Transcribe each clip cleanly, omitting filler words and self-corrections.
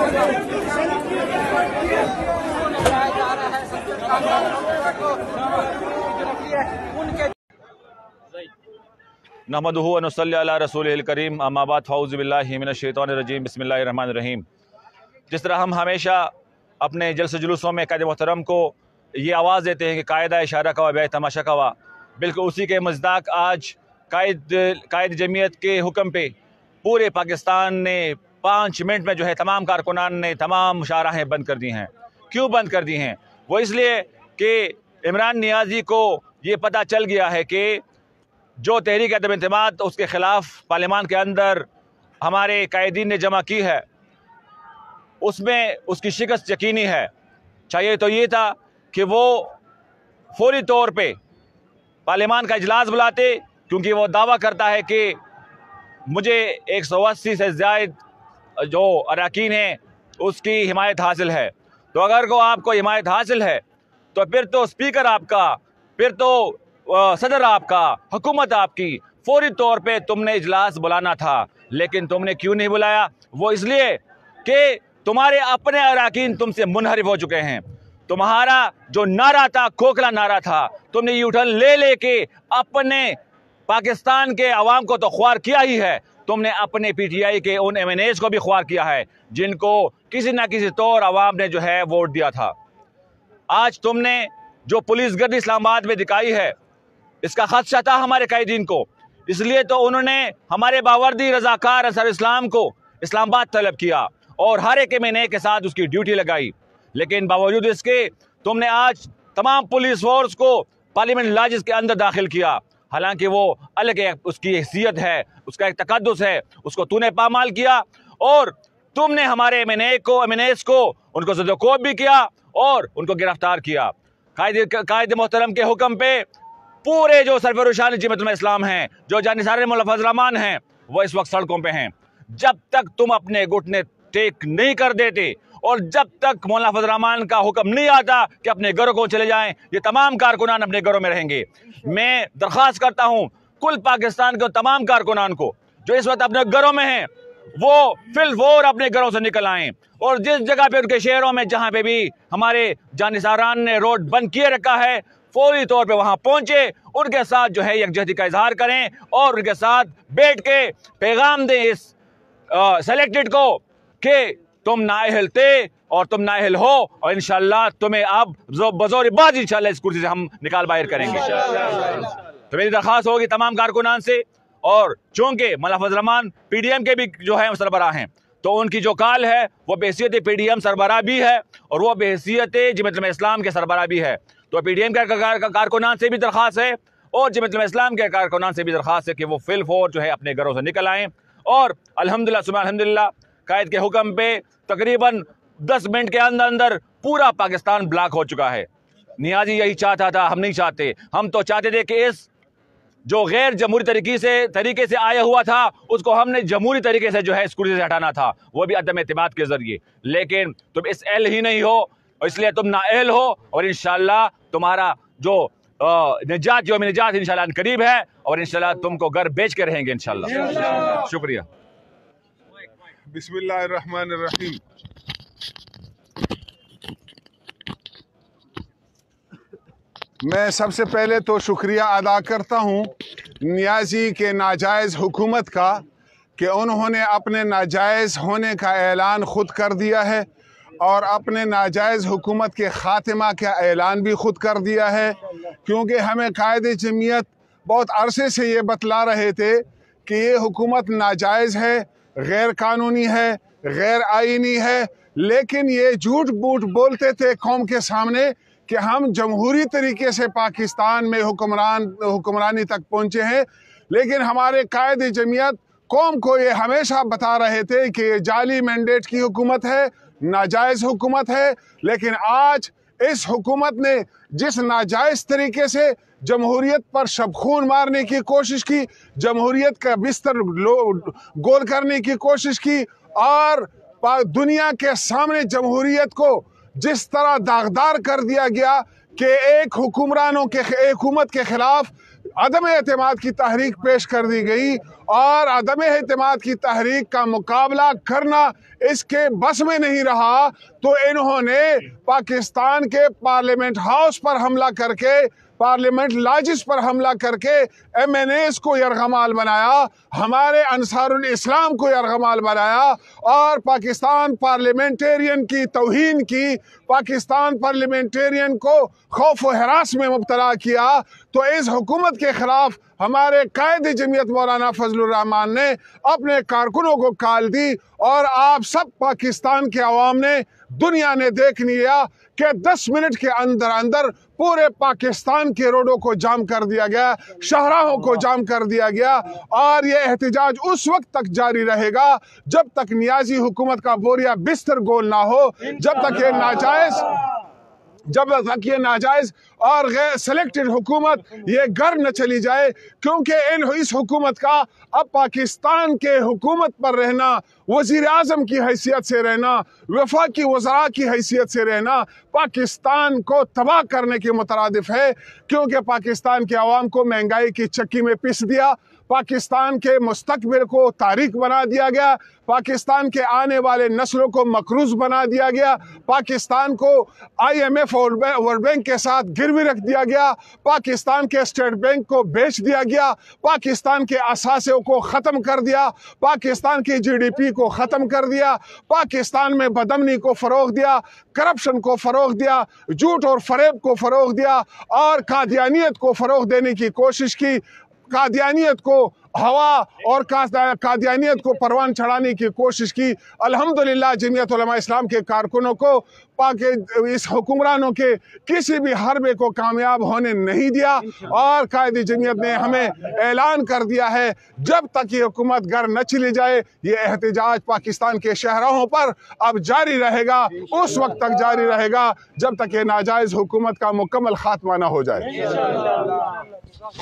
नहमदुहु व नसल्ली अला रसूलिल करीम अम्मा बाद फ़ऊज़ु बिल्लाहि मिनश शैतानिर रजीम बिस्मिल्लाहिर रहमानिर रहीम। जिस तरह हम हमेशा अपने जलसे जुलूसों में कायद मोहतरम को ये आवाज़ देते हैं कि कायदा इशारा कवा बे तमाशा कवा, बिल्कुल उसी के मज़दाक आज कायद जमीयत के हुक्म पे पूरे पाकिस्तान ने 5 मिनट में जो है तमाम कारकुनान ने तमाम शाहराहें बंद कर दी हैं। क्यों बंद कर दी हैं? वो इसलिए कि इमरान नियाज़ी को ये पता चल गया है कि जो तहरीक अदम एतमाद उसके ख़िलाफ़ पार्लियामान के अंदर हमारे कायदीन ने जमा की है, उसमें उसकी शिकस्त यकीनी है। चाहिए तो ये था कि वो फौरी तौर पे पार्लियामान का इजलास बुलाते, क्योंकि वो दावा करता है कि मुझे 180 से ज़्यादा जो अरकान हैं उसकी हिमायत हासिल है। तो अगर को आपको हिमायत हासिल है तो फिर तो स्पीकर आपका, फिर तो सदर आपका, हुकूमत आपकी, फौरी तौर पे तुमने इजलास बुलाना था। लेकिन तुमने क्यों नहीं बुलाया? वो इसलिए कि तुम्हारे अपने अरकान तुमसे मुनहरिफ हो चुके हैं। तुम्हारा जो नारा था खोखला नारा था, तुमने यूटर्न ले के अपने पाकिस्तान के अवाम को तो ख्वार किया ही है, तुमने अपने PTI के उन MNAs को भी ख्वार किया है जिनको किसी ना किसी तौर अवाम ने जो है वोट दिया था। आज तुमने जो पुलिस गर्दी इस्लामाबाद में दिखाई है, इसका खदशा था हमारे कायदीन को, इसलिए तो उन्होंने हमारे बावर्दी रजाकार अंसार इस्लाम को इस्लामाबाद तलब किया और हर एक MNA के साथ उसकी ड्यूटी लगाई। लेकिन बावजूद इसके तुमने आज तमाम पुलिस फोर्स को पार्लियामेंट लॉजेस के अंदर दाखिल किया, हालांकि वो अलग एक उसकी हैसियत है, उसका एक तकद्दुस है, उसको तूने पामाल किया और तुमने हमारे MNAs को उनको ज़दोकोब भी किया और उनको गिरफ्तार किया। कायद मोहतरम के हुक्म पे पूरे जो सरफरोशान जमीयत इस्लाम हैं, जो जानिसार मौला फजल रहमान हैं, वो इस वक्त सड़कों पे हैं। जब तक तुम अपने घुटने टेक नहीं कर देते और जब तक मौला फजल रहमान का हुक्म नहीं आता कि अपने घरों को चले जाएं, ये तमाम कारकुनान अपने घरों में रहेंगे। मैं दरख्वास्त करता हूँ कुल पाकिस्तान के तमाम कारकुनान को जो इस वक्त अपने घरों में हैं, वो फिलफौर अपने घरों से निकल आएं और जिस जगह पे उनके शहरों में जहाँ पे भी हमारे जानिसारान ने रोड बंद किए रखा है, फौरी तौर पे वहाँ पहुँचे, उनके साथ जो है यकजहती का इजहार करें और उनके साथ बैठ के पैगाम दें इस सेलेक्टेड को कि तुम नाअहल थे और तुम नाअहल हो और इंशाअल्लाह तुम्हें अब बज़ौर बाज़ इंशाअल्लाह इस कुर्सी से हम निकाल बाहर करेंगे। तो मेरी दरख्वास्त होगी तमाम कारकुनान से, और चूँकि मौला फजल रहमान PDM के भी जो है सरबराह हैं, तो उनकी जो काल है वो बहैसियत PDM सरबराह भी है और वो बहैसियत जमीयत इस्लाम के सरबराह भी है। तो PDM के कारकुनान से भी दरख्वास्त है और जमीयत इस्लाम के कारकुनान से भी दरख्वास्त है कि वो फिलफौर जो है अपने घरों से निकल आएँ। और अल्हम्दुलिल्लाह सुबह अल्हम्दुलिल्लाह कायद के हुक्म पे तकरीबन 10 मिनट के अंदर अंदर पूरा पाकिस्तान ब्लॉक हो चुका है। नियाज़ी यही चाहता था, हम नहीं चाहते। हम तो चाहते थे कि इस जो गैर जमहूरी तरीके से आया हुआ था उसको हमने जमहूरी तरीके से जो है इस कुर्सी से हटाना था, वो भी अदम एतमाद के जरिए। लेकिन तुम इस अहल ही नहीं हो, इसलिए तुम नाअहल हो और इंशाअल्लाह तुम्हारा जो निजात यौम निजात इंशाअल्लाह करीब है और इंशाअल्लाह तुमको घर बेच के रहेंगे इंशाअल्लाह। शुक्रिया। बिस्मिल्लाहिर्रहमानिर्रहीम। मैं सबसे पहले तो शुक्रिया अदा करता हूँ नियाज़ी के नाजायज़ हुकूमत का कि उन्होंने अपने नाजायज़ होने का ऐलान ख़ुद कर दिया है और अपने नाजायज़ हुकूमत के ख़ात्मा का ऐलान भी ख़ुद कर दिया है। क्योंकि हमें कायद जमीयत बहुत अरसे से ये बतला रहे थे कि ये हुकूमत नाजायज़ है, गैर कानूनी है, गैर आईनी है, लेकिन ये झूठ बूठ बोलते थे कौम के सामने कि हम जमहूरी तरीके से पाकिस्तान में हुक्मरानी तक पहुँचे हैं। लेकिन हमारे कायद जमीयत कौम को ये हमेशा बता रहे थे कि ये जाली मैंडेट की हुकूमत है, नाजायज़ हुकूमत है। लेकिन आज इस हुकूमत ने जिस नाजायज़ तरीके से जमहूरियत पर शबखून मारने की कोशिश की, जमहूरियत का बिस्तर गोल करने की कोशिश की और दुनिया के सामने जमहूरियत को जिस तरह दागदार कर दिया गया कि एक हुक्मरानों के हुकूमत के खिलाफ अदम एतमाद की तहरीक पेश कर दी गई और अदम एतमाद की तहरीक का मुकाबला करना इसके बस में नहीं रहा तो इन्होंने पाकिस्तान के पार्लियामेंट हाउस पर हमला करके, पार्लियामेंट लॉजेस पर हमला करके MNAs को यरगमाल बनाया, हमारे अंसारुल इस्लाम को यरगमाल बनाया और पाकिस्तान पार्लियामेंटेरियन की तौहीन की, पाकिस्तान पार्लियामेंटेरियन को खौफ व हरास में मुब्तला किया। तो इस हुकूमत के खिलाफ हमारे कायद जमीयत मौलाना फजलुर रहमान ने अपने कारकुनों को कॉल दी और आप सब पाकिस्तान के अवाम ने, दुनिया ने देख लिया कि 10 मिनट के अंदर अंदर पूरे पाकिस्तान के रोडों को जाम कर दिया गया, शाहराहों को जाम कर दिया गया और ये एहतजाज उस वक्त तक जारी रहेगा जब तक नियाजी हुकूमत का बोरिया बिस्तर गोल ना हो, जब तक ये नाजायज और गैर सेलेक्टेड हुकूमत ये घर न चली जाए, क्योंकि इस हुकूमत का अब पाकिस्तान के हुकूमत पर रहना, वजीर आज़म की हैसियत से रहना, वफाकी वज़रा की हैसियत से रहना पाकिस्तान को तबाह करने के मुतरादिफ है, क्योंकि पाकिस्तान के अवाम को महंगाई की चक्की में पीस दिया, पाकिस्तान के मुस्तकबिल को तारीख बना दिया गया, पाकिस्तान के आने वाले नस्लों को मकरूज बना दिया गया, पाकिस्तान को IMF और वर्ल्ड बैंक के साथ गिरवी रख दिया गया, पाकिस्तान के स्टेट बैंक को बेच दिया गया, पाकिस्तान के असासों को ख़त्म कर दिया, पाकिस्तान की GDP को ख़त्म कर दिया, पाकिस्तान में बदमनी को फ़रोग़ दिया, करप्शन को फ़रोग़ दिया, झूठ और फरेब को फ़रोग़ दिया और कादियानियत को फ़रोग़ देने की कोशिश की। कादियानियत को हवा और कादियानियत को परवान चढ़ाने की कोशिश की। अल्हम्दुलिल्लाह जमीयत उलमा इस्लाम के कारकुनों को इस हुक्मरानों के किसी भी हरबे को कामयाब होने नहीं दिया और कायदे जमीयत ने हमें ऐलान कर दिया है जब तक ये हुकूमत घर न चली जाए ये एहतजाज पाकिस्तान के शहरों पर अब जारी रहेगा, उस वक्त तक जारी रहेगा जब तक ये नाजायज़ हुकूमत का मुकम्मल खात्मा न हो जाए।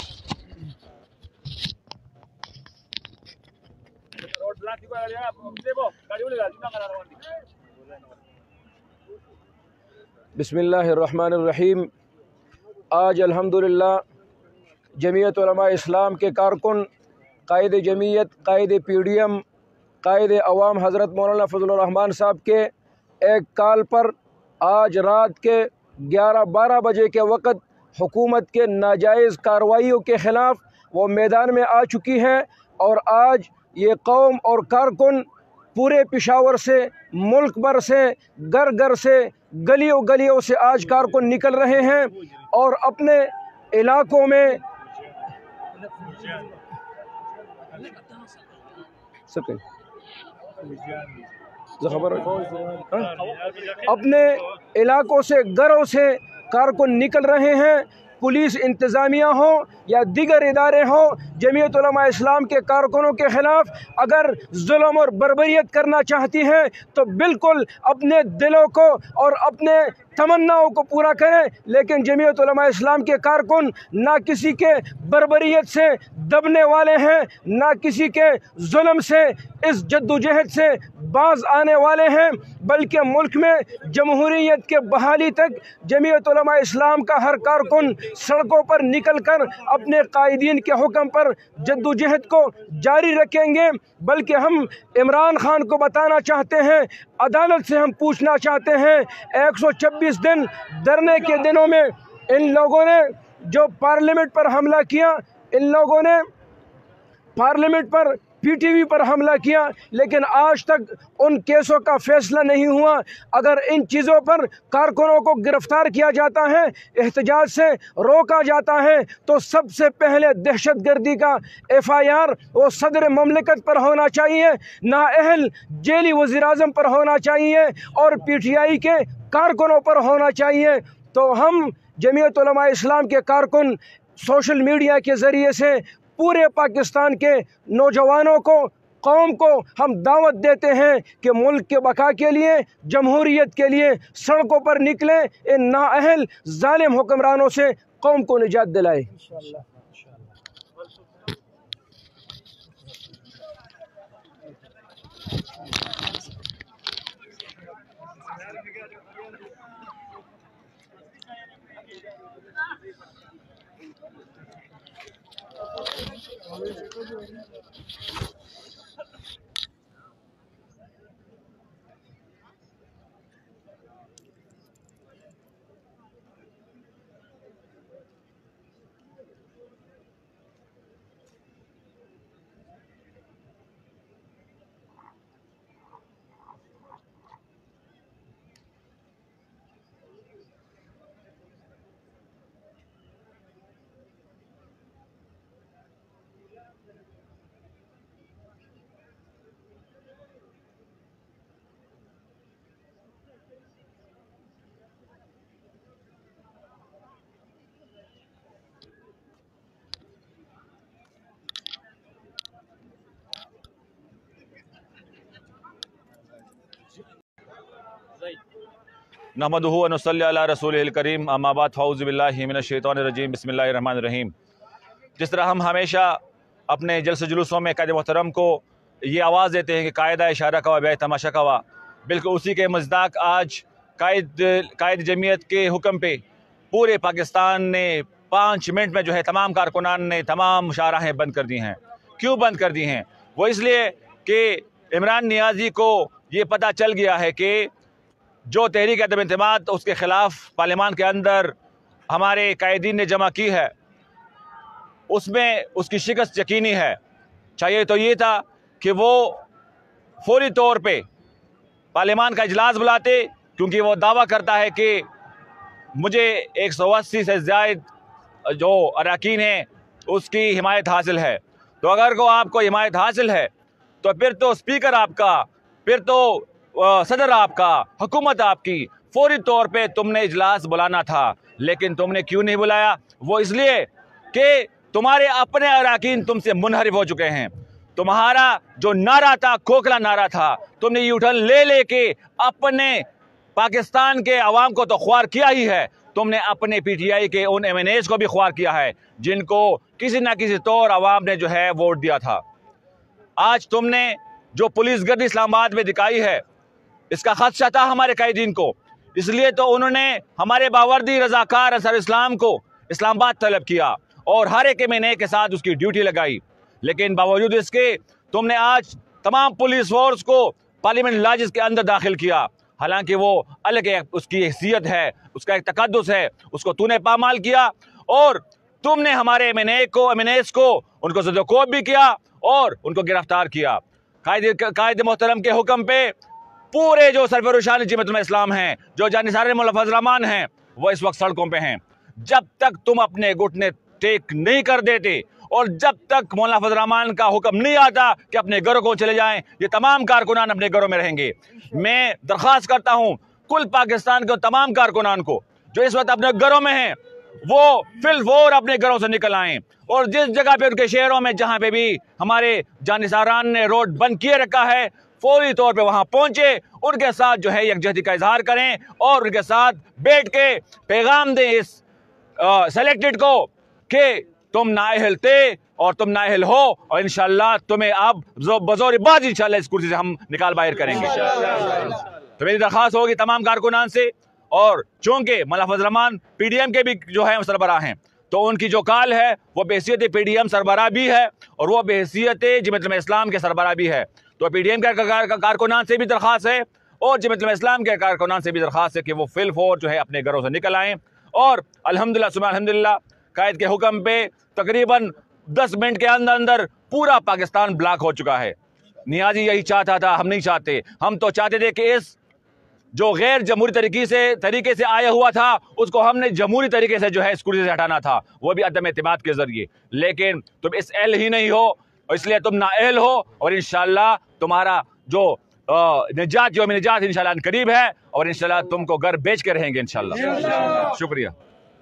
बिस्मिल्लाहिर्रहमानिर्रहीम। आज अल्हम्दुलिल्लाह जमीयत उलमा इस्लाम के कारकुन, कायद जमीयत, कायद PDM, कायद अवाम हज़रत मौलाना फजलुर रहमान साहब के एक कॉल पर आज रात के 11-12 बजे के वक़्त हुकूमत के नाजायज़ कार्रवाइयों के ख़िलाफ़ वो मैदान में आ चुकी हैं और आज ये कौम और कारकुन पूरे पेशावर से, मुल्क भर से, घर घर से, गलियों गलियों से आज कारकुन निकल रहे हैं और अपने इलाकों में अपने इलाकों से, घरों से कारकुन निकल रहे हैं। पुलिस इंतज़ामिया हो या दीगर इदारे हो, जमीयत उलमा इस्लाम के कारकुनों के ख़िलाफ़ अगर जुल्म और बर्बरियत करना चाहती हैं तो बिल्कुल अपने दिलों को और अपने तमन्नाओं को पूरा करें, लेकिन जमीयत उलमा इस्लाम के कारकुन ना किसी के बर्बरियत से दबने वाले हैं, ना किसी के जुल्म से, इस जद्दोजहद से बाज आने वाले हैं, बल्कि मुल्क में जमहूरियत के बहाली तक जमीयत उलमा इस्लाम का हर कारकुन सड़कों पर निकल कर अपने कायदीन के हुक्म पर जद्दोजहद को जारी रखेंगे। बल्कि हम इमरान खान को बताना चाहते हैं, अदालत से हम पूछना चाहते हैं, 126 दिन धरने के दिनों में इन लोगों ने जो पार्लियामेंट पर हमला किया, इन लोगों ने पार्लियामेंट पर PTV पर हमला किया, लेकिन आज तक उन केसों का फैसला नहीं हुआ। अगर इन चीज़ों पर कारकुनों को गिरफ्तार किया जाता है, एहतजाज से रोका जाता है, तो सबसे पहले दहशतगर्दी का FIR वो सदर ममलिकत पर होना चाहिए, नाअहल जेली वज़ीर आज़म पर होना चाहिए और PTI के कारकुनों पर होना चाहिए। तो हम जमीयत उलमा इस्लाम के कारकुन सोशल मीडिया के ज़रिए से पूरे पाकिस्तान के नौजवानों को, कौम को हम दावत देते हैं कि मुल्क के बका के लिए, जमहूरियत के लिए सड़कों पर निकलें, इन नाअहल जालिम हुक्मरानों से कौम को निजात दिलाए। नहमदुहु व नसल्ली अला रसूलिल करीम अम्मा बाद फ़ऊज़ु बिल्लाहि मिनश शैतानिर रजीम बिस्मिल्लाहिर रहमानिर रहीम। जिस तरह हम हमेशा अपने जलसे जुलूसों में कायद मोहतरम को ये आवाज़ देते हैं कि कायदा इशारा का व बे तमाशा का, बिल्कुल उसी के मज़दाक आज कायद जमीयत के हुक्म पे पूरे पाकिस्तान ने 5 मिनट में जो है तमाम कारकुनान ने तमाम शाहराहें बंद कर दी हैं। क्यों बंद कर दी हैं? वो इसलिए कि इमरान नियाज़ी को ये पता चल गया है कि जो तहरीक अदम एतमाद उसके ख़िलाफ़ पार्लियामान के अंदर हमारे कायदीन ने जमा की है, उसमें उसकी शिकस्त यकीनी है। चाहिए तो ये था कि वो फौरी तौर पे पार्लियामान का इजलास बुलाते, क्योंकि वो दावा करता है कि मुझे 180 से ज़्यादा जो अरकान हैं उसकी हिमायत हासिल है। तो अगर को आपको हिमायत हासिल है तो फिर तो स्पीकर आपका, फिर तो सदर आपका, हुकूमत आपकी, फौरी तौर पे तुमने इजलास बुलाना था। लेकिन तुमने क्यों नहीं बुलाया? वो इसलिए कि तुम्हारे अपने अरकान तुमसे मुनहरिफ हो चुके हैं। तुम्हारा जो नारा था खोखला नारा था, तुमने यूटर्न ले के अपने पाकिस्तान के अवाम को तो ख्वार किया ही है, तुमने अपने PTI के उन MNAs को भी ख्वार किया है जिनको किसी ना किसी तौर अवाम ने जो है वोट दिया था। आज तुमने जो पुलिस गर्दी इस्लामाबाद में दिखाई है, इसका खदशा था हमारे कायदीन को, इसलिए तो उन्होंने हमारे बावर्दी रजाकार अंसार इस्लाम को इस्लामाबाद तलब किया और हर एक MNA के साथ उसकी ड्यूटी लगाई। लेकिन बावजूद इसके तुमने आज तमाम पुलिस फोर्स को पार्लियामेंट लॉजेस के अंदर दाखिल किया, हालांकि वो अलग एक उसकी हैसियत है, उसका एक तकद्दुस है, उसको तूने पामाल किया। और तुमने हमारे MNAs को उनको ज़दोकोब भी किया और उनको गिरफ्तार किया। कायद मोहतरम के हुक्म पे पूरे जो सरफरोशान जमीयत इस्लाम हैं, जो जानिसार मौला फजल रहमान हैं, वो इस वक्त सड़कों पे हैं। जब तक तुम अपने घुटने टेक नहीं कर देते और जब तक मौला फजल रहमान का हुक्म नहीं आता कि अपने घरों को चले जाएं, ये तमाम कारकुनान अपने घरों में रहेंगे। मैं दरख्वास्त करता हूँ कुल पाकिस्तान के तमाम कारकुनान को जो इस वक्त अपने घरों में हैं, वो फिलफौर अपने घरों से निकल आएं और जिस जगह पे उनके शहरों में जहाँ पे भी हमारे जानिसारान ने रोड बंद किए रखा है, फौरी तौर पे वहाँ पहुँचे, उनके साथ जो है यकजहती का इजहार करें और उनके साथ बैठ के पैगाम दें इस सेलेक्टेड को कि तुम नाअहल थे और तुम नाअहल हो और इंशाअल्लाह तुम्हें अब बज़ौर बाज़ इंशाअल्लाह इस कुर्सी से हम निकाल बाहर करेंगे। तो मेरी दरख्वास्त होगी तमाम कारकुनान से, और चूँकि मौला फजल रहमान PDM के भी जो है सरबराह हैं, तो उनकी जो कॉल है वो बहैसियत PDM सरबराह भी है और वो बहैसियत जमीयत इस्लाम के सरबराह भी है। तो PDM के कारकुनान से भी दरख्वास्त है और जमीयत इस्लाम के कारकुनान से भी दरख्वास्त है कि वो फिलफौर जो है अपने घरों से निकल आएँ। और अल्हम्दुलिल्लाह सुबह अल्हम्दुलिल्लाह कायद के हुक्म पे तकरीबन 10 मिनट के अंदर अंदर पूरा पाकिस्तान ब्लॉक हो चुका है। नियाज़ी यही चाहता था, हम नहीं चाहते। हम तो चाहते थे कि इस जो गैर जमहूरी तरीके से आया हुआ था उसको हमने जमहूरी तरीके से जो है इस कुर्सी से हटाना था, वो भी अदम एतमाद के जरिए। लेकिन तुम इस अहल ही नहीं हो, इसलिए तुम नाअहल हो और इंशाअल्लाह तुम्हारा जो निजात यौम निजात इंशाअल्लाह करीब है और इंशाअल्लाह तुमको घर बेच के रहेंगे इंशाअल्लाह। शुक्रिया।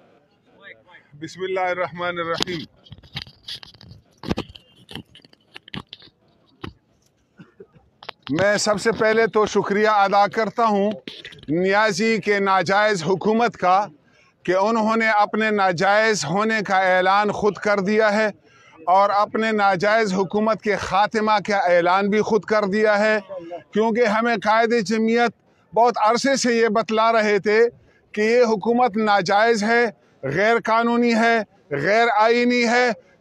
बिस्मिल्लाहिर्रहमानिर्रहीम। मैं सबसे पहले तो शुक्रिया अदा करता हूँ नियाज़ी के नाजायज़ हुकूमत का कि उन्होंने अपने नाजायज़ होने का ऐलान ख़ुद कर दिया है और अपने नाजायज़ हुकूमत के ख़ात्मा का ऐलान भी ख़ुद कर दिया है। क्योंकि हमें कायद जमीयत बहुत अरसे से ये बतला रहे थे कि ये हुकूमत नाजायज़ है, गैर कानूनी है, गैर आइनी है,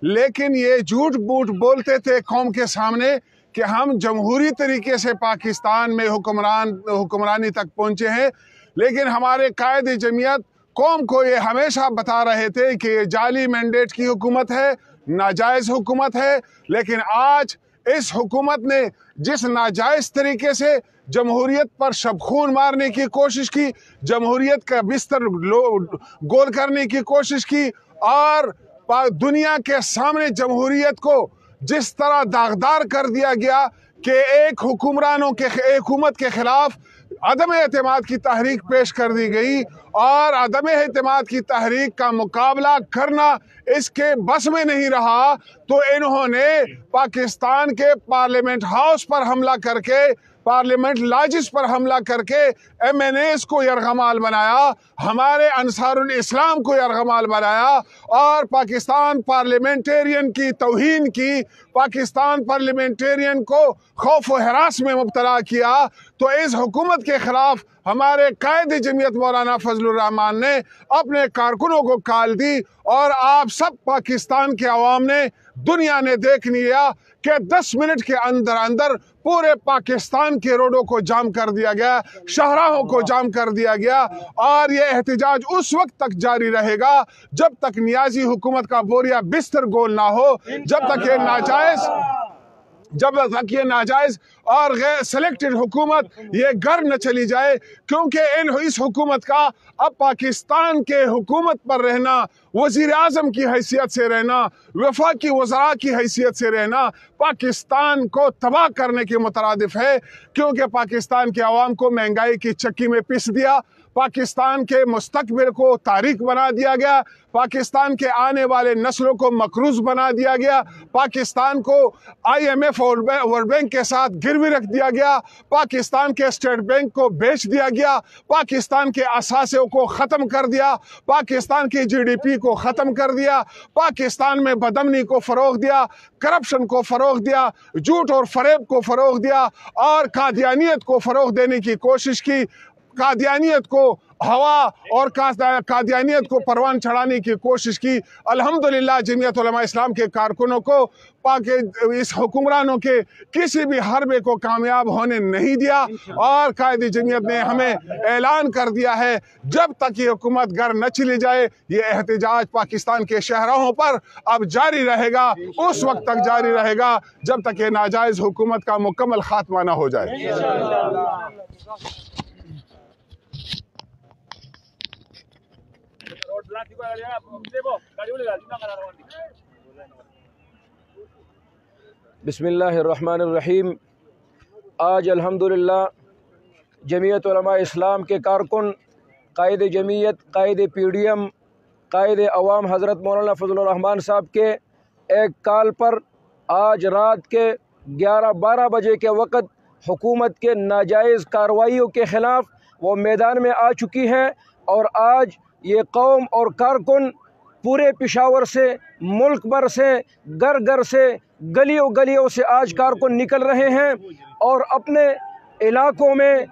लेकिन ये झूठ बूठ बोलते थे कौम के सामने कि हम जमहूरी तरीके से पाकिस्तान में हुक्मरानी तक पहुंचे हैं। लेकिन हमारे कायद जमीयत कौम को ये हमेशा बता रहे थे कि ये जाली मैंडेट की हुकूमत है, नाजायज़ हुकूमत है। लेकिन आज इस हुकूमत ने जिस नाजायज़ तरीके से जमहूरियत पर शबखून मारने की कोशिश की, जमहूरियत का बिस्तर गोल करने की कोशिश की और दुनिया के सामने जमहूरियत को जिस तरह दागदार कर दिया गया कि एक हुकूमत के खिलाफ अदम एतमाद की तहरीक पेश कर दी गई और अदम एतमाद की तहरीक का मुकाबला करना इसके बस में नहीं रहा, तो इन्होंने पाकिस्तान के पार्लियामेंट हाउस पर हमला करके, पार्लियामेंट लॉजेस पर हमला करके MNAs को यरगमाल बनाया, हमारे अंसारुल इस्लाम को यरगमाल बनाया और पाकिस्तान पार्लियामेंटेरियन की तौहीन की, पाकिस्तान पार्लियामेंटेरियन को खौफ व हरास में मुब्तला किया। तो इस हुकूमत के खिलाफ हमारे कायद जमीयत मौलाना फजलुर रहमान ने अपने कारकुनों को कॉल दी और आप सब पाकिस्तान के अवाम ने, दुनिया ने देख लिया कि 10 मिनट के अंदर अंदर पूरे पाकिस्तान के रोडों को जाम कर दिया गया, शाहराहों को जाम कर दिया गया। और ये एहतजाज उस वक्त तक जारी रहेगा जब तक नियाजी हुकूमत का बोरिया बिस्तर गोल ना हो, जब तक ये नाजायज और गैर सेलेक्टेड हुकूमत ये घर न चली जाए। क्योंकि इस हुकूमत का अब पाकिस्तान के हुकूमत पर रहना, वज़ीर आज़म की हैसियत से रहना, वफाकी वज़रा की हैसियत से रहना पाकिस्तान को तबाह करने के मुतरादिफ है। क्योंकि पाकिस्तान के अवाम को महंगाई की चक्की में पीस दिया, पाकिस्तान के मुस्तकबिल को तारीख बना दिया गया, पाकिस्तान के आने वाले नस्लों को मकरूज बना दिया गया, पाकिस्तान को IMF और वर्ल्ड बैंक के साथ गिरवी रख दिया गया, पाकिस्तान के स्टेट बैंक को बेच दिया गया, पाकिस्तान के असासों को ख़त्म कर दिया, पाकिस्तान की GDP को ख़त्म कर दिया, पाकिस्तान में बदमनी को फ़रोग़ दिया, करप्शन को फ़रोग़ दिया, झूठ और फरेब को फ़रोग़ दिया और कादियानियत को फ़रोग़ देने की कोशिश की। कादियानियत को हवा और कादियानियत को परवान चढ़ाने की कोशिश की। अल्हम्दुलिल्लाह जमीयत उलमा इस्लाम के कारकुनों को इस हुक्मरानों के किसी भी हरबे को कामयाब होने नहीं दिया और कायदे जमीयत ने हमें ऐलान कर दिया है जब तक ये हुकूमत घर न चली जाए ये एहतजाज पाकिस्तान के शहरों पर अब जारी रहेगा, उस वक्त तक जारी रहेगा जब तक ये नाजायज़ हुकूमत का मुकम्मल खात्मा न हो जाए। बिस्मिल्लाहिर्रहमानिर्रहीम। आज अल्हम्दुलिल्लाह जमीयत उलमा इस्लाम के कारकुन, कायद जमीयत, कायद PDM, कायद अवाम हज़रत मौलाना फजलुर रहमान साहब के एक कॉल पर आज रात के 11-12 बजे के वक़्त हुकूमत के नाजायज़ कार्रवाइयों के ख़िलाफ़ वो मैदान में आ चुकी हैं और आज ये कौम और कारकुन पूरे पेशावर से, मुल्क भर से, घर घर से, गलियों गलियों से आज कारकुन निकल रहे हैं और अपने इलाकों में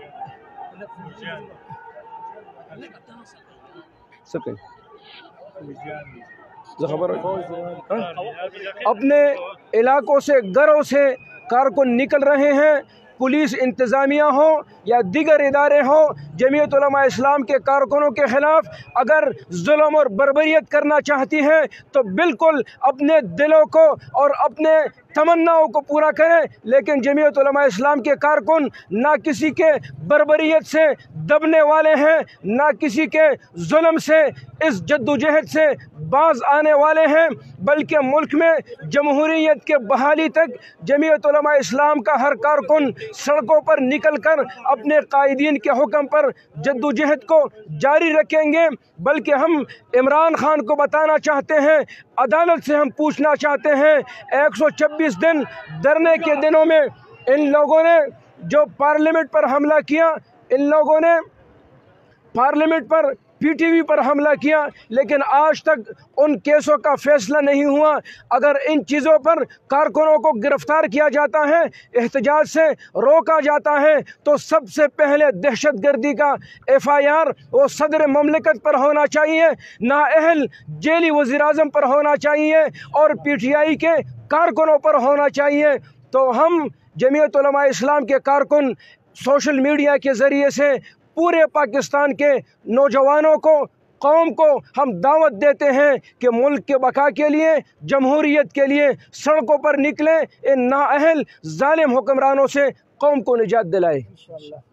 अपने इलाकों से, घरों से कारकुन निकल रहे हैं। पुलिस इंतज़ामिया हो या दीगर इदारे हो, जमीयत उलमा इस्लाम के कारकुनों के ख़िलाफ़ अगर जुल्म और बर्बरियत करना चाहती हैं तो बिल्कुल अपने दिलों को और अपने तमन्नाओं को पूरा करें। लेकिन जमीयत उलमा इस्लाम के कारकुन ना किसी के बर्बरियत से दबने वाले हैं, ना किसी के जुल्म से, इस जद्दोजहद से बाज आने वाले हैं, बल्कि मुल्क में जमहूरियत के बहाली तक जमीयत उलमा इस्लाम का हर कारकुन सड़कों पर निकल कर अपने कायदीन के हुक्म पर जद्दोजहद को जारी रखेंगे। बल्कि हम इमरान खान को बताना चाहते हैं, अदालत से हम पूछना चाहते हैं, 126 दिन धरने के दिनों में इन लोगों ने जो पार्लियामेंट पर हमला किया, इन लोगों ने पार्लियामेंट पर PTV पर हमला किया, लेकिन आज तक उन केसों का फैसला नहीं हुआ। अगर इन चीज़ों पर कारकुनों को गिरफ्तार किया जाता है, एहतजाज से रोका जाता है, तो सबसे पहले दहशतगर्दी का FIR वो सदर ममलिकत पर होना चाहिए, नाअहल जेली वज़ीर-ए-आज़म पर होना चाहिए और PTI के कारकुनों पर होना चाहिए। तो हम जमीयत उलमा इस्लाम के कारकुन सोशल मीडिया के ज़रिए से पूरे पाकिस्तान के नौजवानों को, कौम को हम दावत देते हैं कि मुल्क के बका के लिए, जमहूरियत के लिए सड़कों पर निकलें, इन नाअहल जालिम हुक्मरानों से कौम को निजात दिलाए।